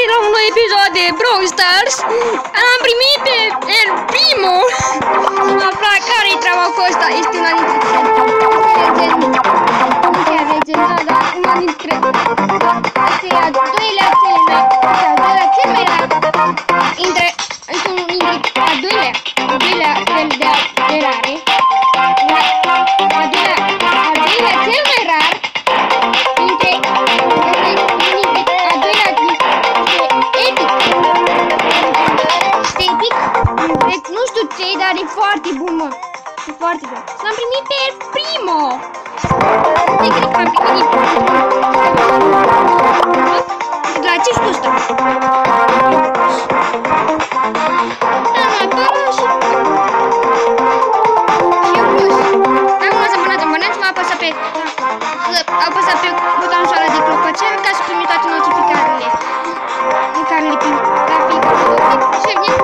revenit la un nou episod de Brawl Stars. Am primit pe El Primo. Să afla care-i treaba cu ăsta. Este una dintre dar una dintre este al doilea cel mai este unul dintre al doilea cel de rare. Al doilea cel mai rar dintre al doilea epic. Este epic? Deci nu știu ce, dar e foarte bun, mă. E foarte bun. L-am primit pe El Primo. Nu cred că am primit. De la ce știu ăsta? Apăsați pe butonul ăla de clopoțel ca să primiți toate notificările în care le primim la fiecare video. Și vine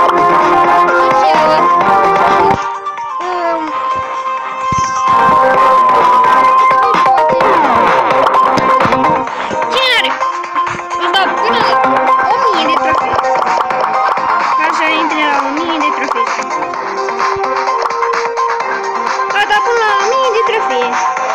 cine are? Îți dau până la 1000 de trofei. Ca să intre la 1000 de trofei. A dat până la 1000 de trofei.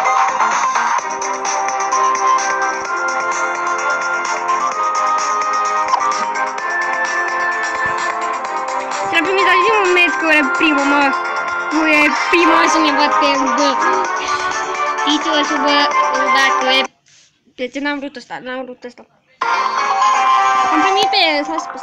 Am primit la zi un moment că e primul, mă. Nu e primul să ne văd pe bă. Știți, o să vă dacă e... Deci n-am vrut ăsta, Am primit pe el, s-a spus.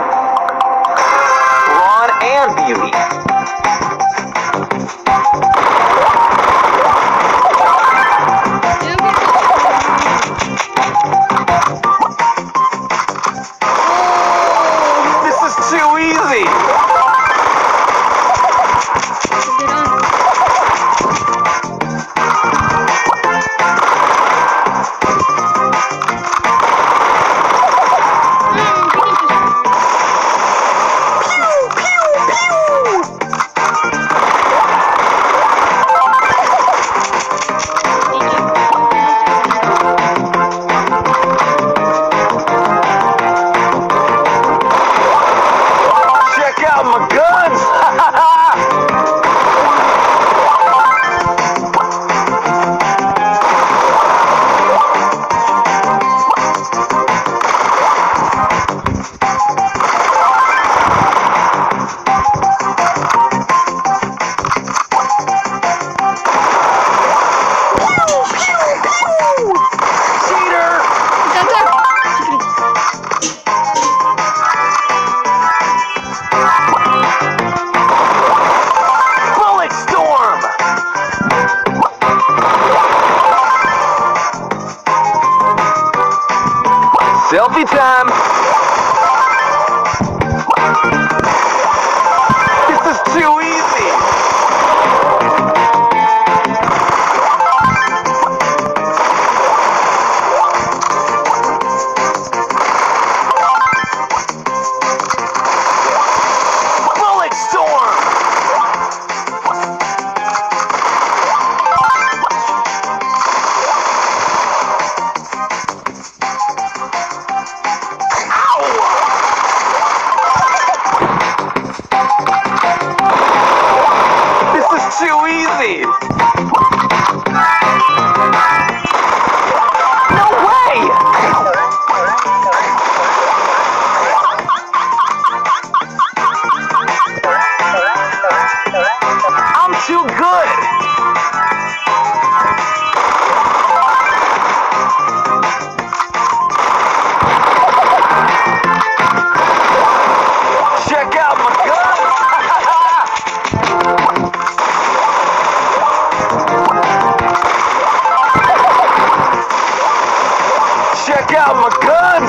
Beauty. time. This is too easy. Bullet storm. Too easy! No way! I'm too good! Check out my gun! Check out my guns!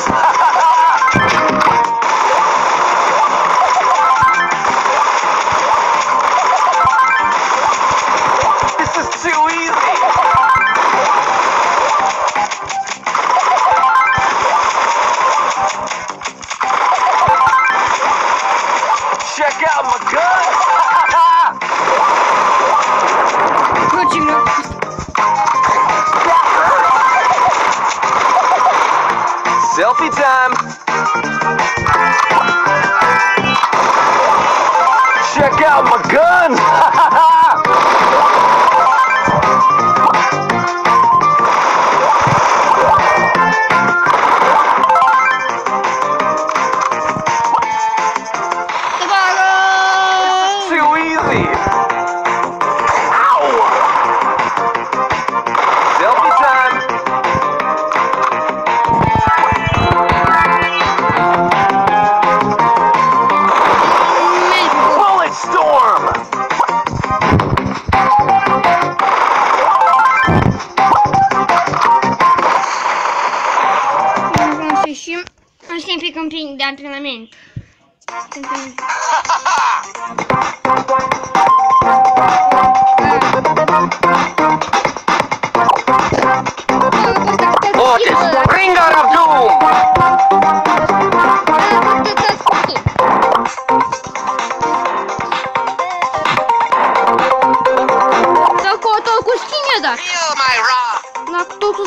This is too easy! Check out my guns! Selfie time! Check out my guns! Too easy! Ow! Selfie time! Storm! Am sempre camping de antrenament. Otis, Ringer of Doom! Cu schine, da. La totul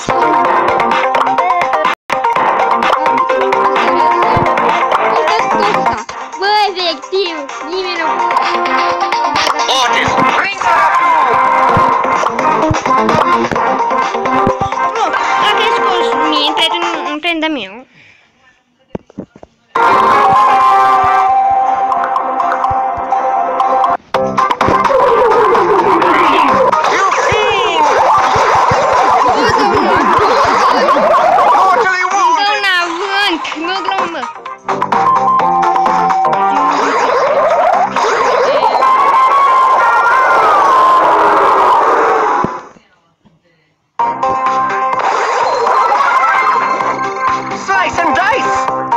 bă, efectiv, nimeni nu... Otis, Ringer of Bă, dacă e scos mie, un friend de meu. Slice and dice!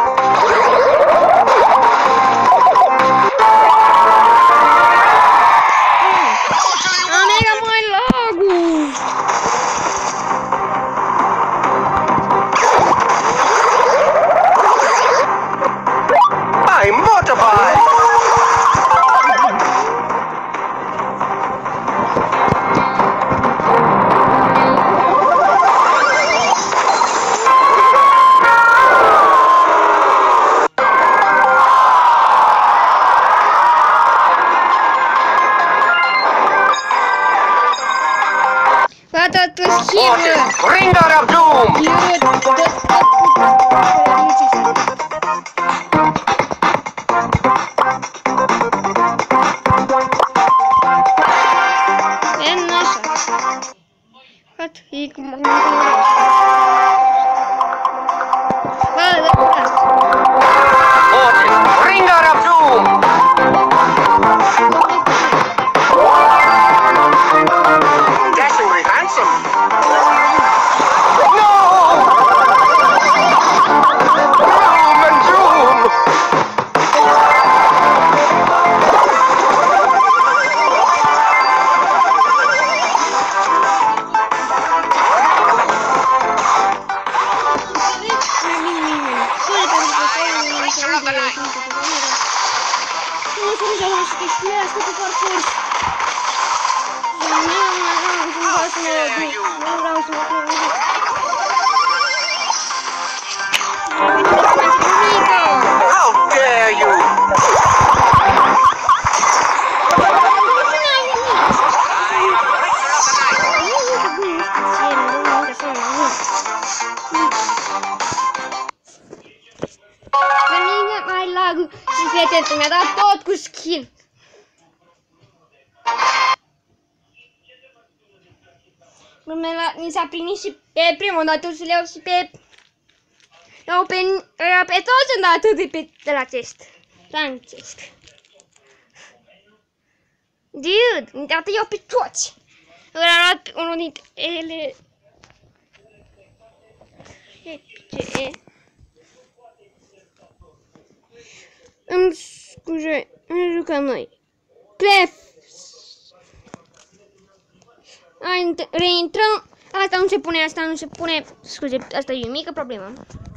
Mega mai lagul! I'm mortified! Toată schimă! Ringer of Doom! Ringer of Doom! Dashingly handsome! No! curs. Nu vreau să mă plâng. How dare you! Mai lag și fii atent, mi-a dat tot cu skin. Mi s-a primit și pe primul, dar tu să le iau și pe... Iau pe toți îmi dat atât de la chest. La chest. Dude, îmi dată iau pe toți. Ăla a luat unul dintre ele. Ce? Îmi scuze, ne jucăm noi. Clef. Reintrăm. Asta nu se pune. Scuze, asta e o mică problemă.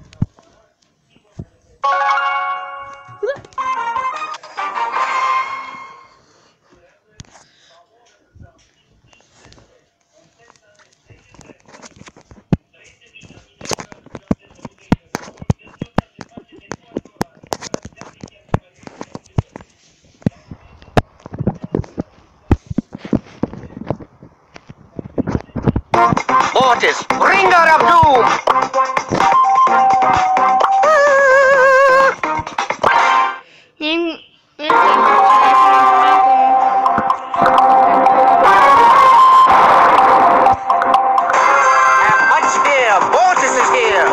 Mortis, Bringer of Doom! Have much fear, Mortis is here!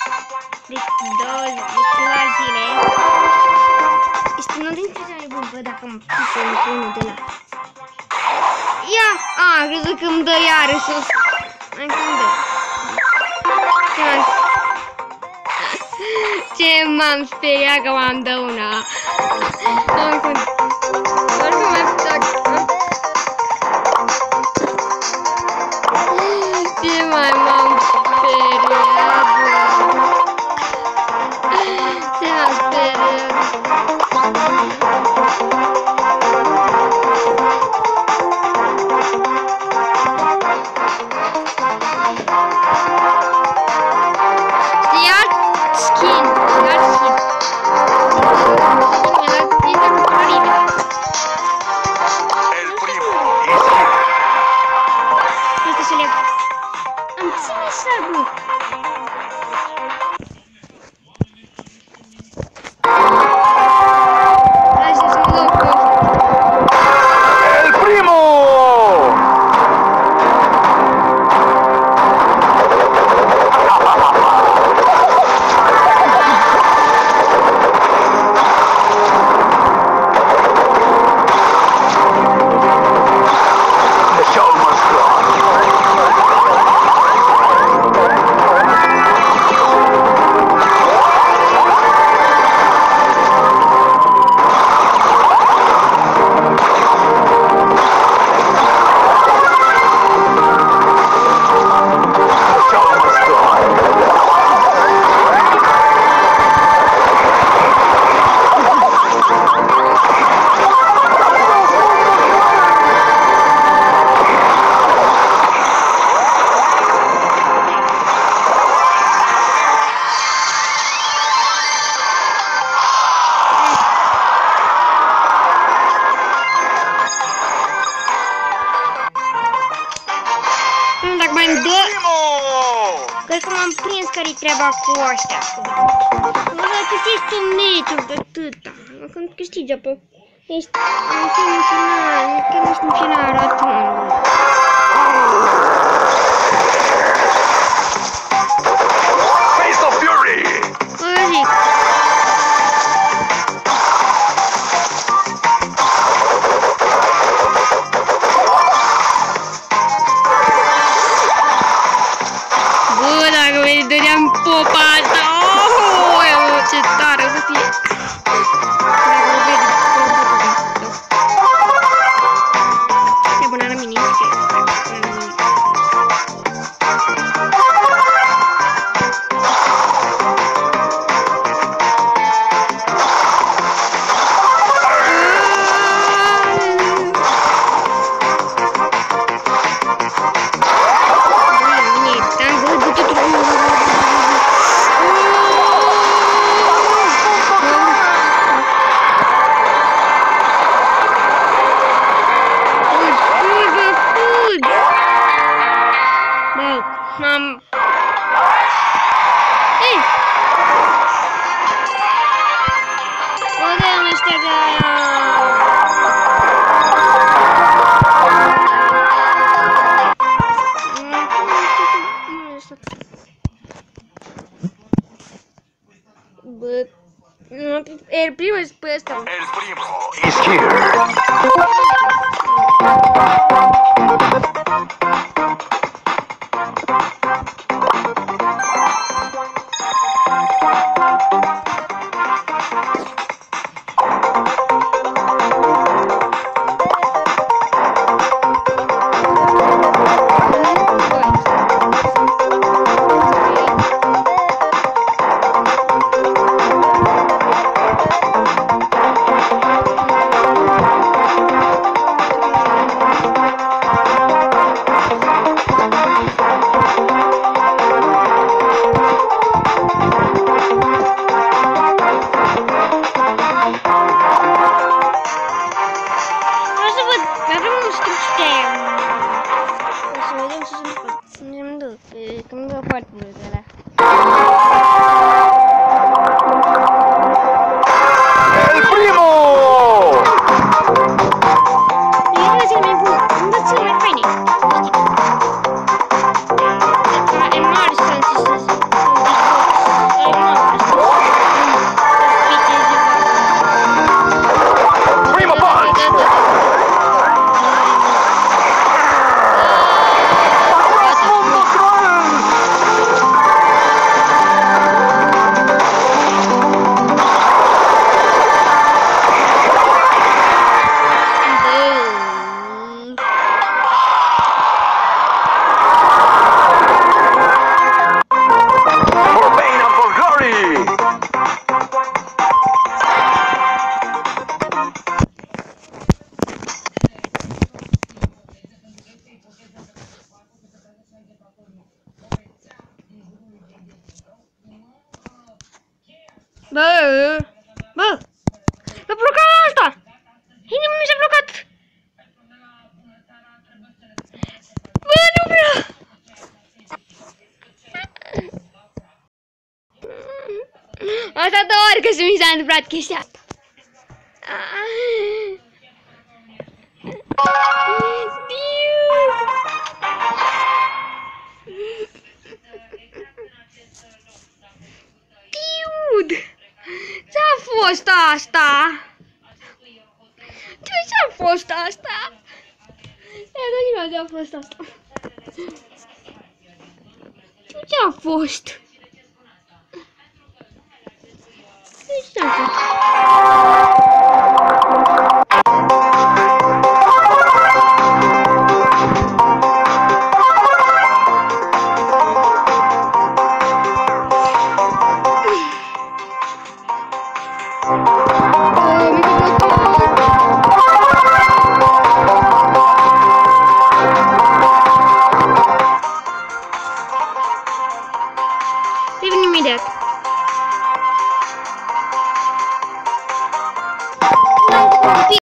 Deci 2 zile. Este unul dintre cele bune, bă, dacă mă pică unul de la... Ia! A, crezut că îmi dă iară sus. Hai că îmi dă. Ce m-am speriat că m-am dă una. Oricum mai fac. Ce mai m-am speriat, bă. Ce m-am speriat. Cred că m-am prins care-i treaba cu ăștia. Nu să câștigi tu meciul de atâta. Când câștigi apă. Ești în semifinal, când ești în final atunci. Face of Fury! Vă zic. Bă, dacă îi dădeam popa asta, oh, ce tare o să fie. Dacă o vede, e bună la mine, Mam. Ei! Podem ăștia de aia. Bă, el primo es pe ăsta. El primo is here. Bă! Bă! S-a blocat asta! Inima mi s-a blocat! Bă, nu vreau! Asta două ori că mi s-a întâmplat chestia asta. Dude! Ce-a fost asta? Ce-a fost asta? Ce-a fost asta? Ce-a fost? Ce-a fost? Revenim imediat.